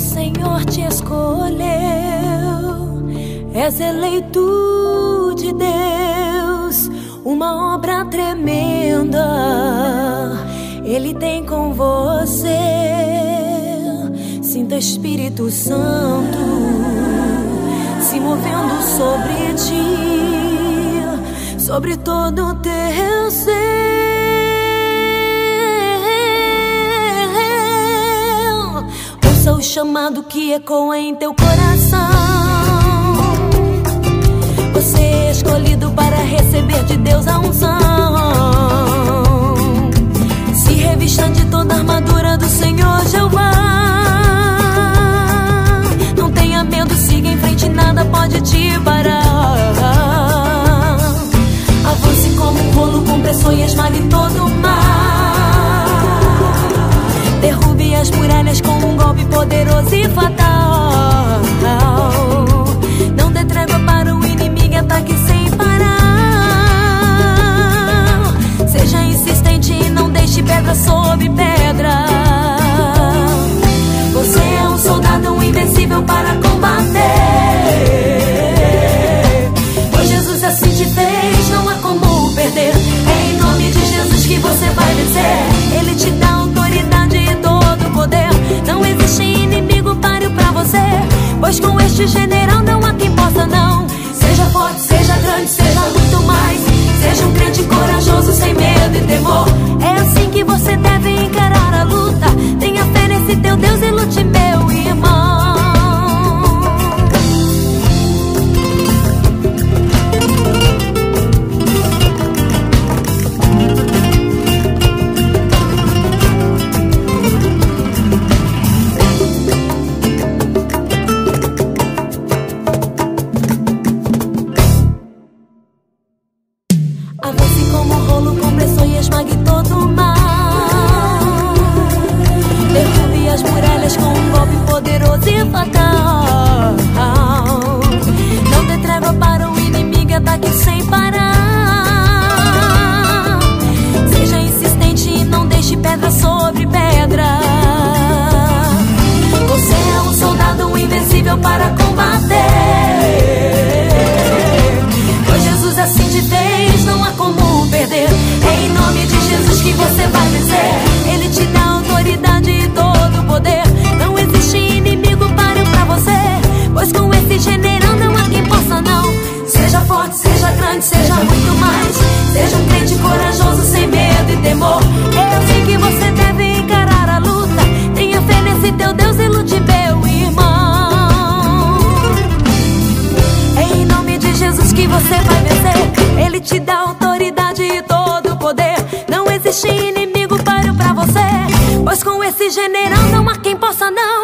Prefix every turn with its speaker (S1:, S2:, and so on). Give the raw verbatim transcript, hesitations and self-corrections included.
S1: Senhor te escolheu, és eleito de Deus, uma obra tremenda Ele tem com você. Sinta o Espírito Santo se movendo sobre ti, sobre todo o teu ser. Ouça o chamado que ecoa em teu coração. Você é escolhido para receber de Deus a unção. Se revista de toda a armadura do Senhor Jeová. Não tenha medo, siga em frente, nada pode te parar. Avance como um rolo compressor e esmague todo o mar. Derrube as muralhas com um golpe poderoso e fatal. Não dê trégua para o inimigo, ataque sem parar. Seja insistente e não deixe pedra sobre pedra. Você é um soldado, um invencível para combater. Pois Jesus assim te fez, não há como perder. É em nome de Jesus que você vai vencer. Ele te dá autoridade e todo o poder. Não existe inimigo páreo pra você, pois com este general não há quem possa não. Seja forte, seja grande, seja muito mais. Seja um crente corajoso, sem medo e temor. É assim que você deve encarar a luta. Tenha fé nesse teu Deus e lute, meu irmão. Avance como um rolo compressor e esmague todo o mar. Derrube as muralhas com um golpe poderoso e fatal. Não dê trégua para o inimigo, ataque sem parar. Seja insistente e não deixe pedra sobre pedra. Você é um soldado, um invencível para combater. Pois Jesus assim te fez, não há como perder. É em nome de Jesus que você vai vencer. Ele te dá autoridade e todo o poder. Não existe inimigo páreo pra você, pois com esse general não há quem possa não. Seja forte, seja grande, seja muito mais. Seja um crente corajoso, sem medo e temor. É assim que você deve encarar a luta. Tenha fé nesse teu Deus e lute, meu irmão. É em nome de Jesus que você vai vencer. Ele te dá autoridade e todo o poder. Não existe inimigo páreo pra você, pois com esse general não há quem possa não.